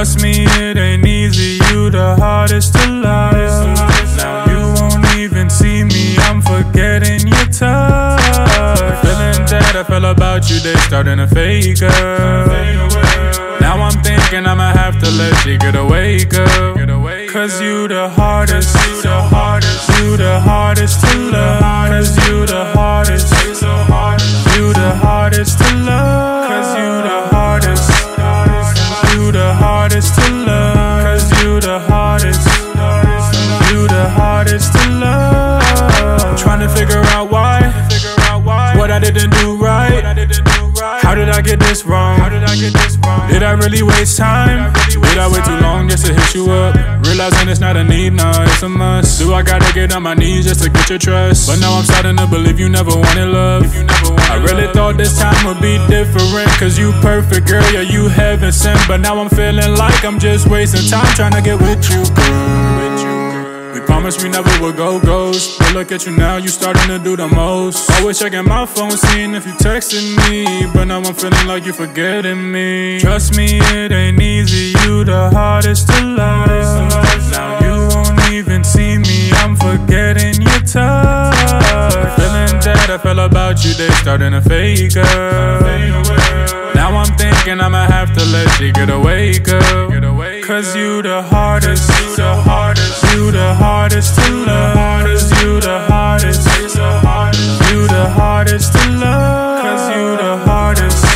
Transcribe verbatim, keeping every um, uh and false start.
Trust me, it ain't easy, you the hardest to love. Now you won't even see me, I'm forgetting your touch. Feeling that I felt about you, they starting to fake up. Now I'm thinking I'ma have to let you get away, girl. Cause you the hardest, you the hardest, you the hardest to love. Cause you the hardest, you the hardest to love. Cause you the hardest, you the hardest to love. Cause you the hardest, you the hardest to love. Trying to figure out why, what I didn't do right. How did I get this wrong? Did I really waste time? Did I wait too long just to hit you up? Realizing it's not a need, nah, it's a must. Do I gotta get on my knees just to get your trust? But now I'm starting to believe you never wanted love. I really thought this time would be different, cause you perfect, girl, yeah, you heaven sent. But now I'm feeling like I'm just wasting time trying to get with you, girl. We promised we never would go ghost, but look at you now, you starting to do the most. Always checking my phone, seeing if you texting me, but now I'm feeling like you forgetting me. Trust me, it ain't easy, you the hardest to love. Now you won't even see me, I'm forgetting your touch. Feeling that I felt about you, they starting to fake up. Now I'm thinking I'ma have to let you get away, girl. Cause you the hardest, you the hardest, you the hardest to love. Cause you the hardest, you the hardest to love. Cause you the hardest.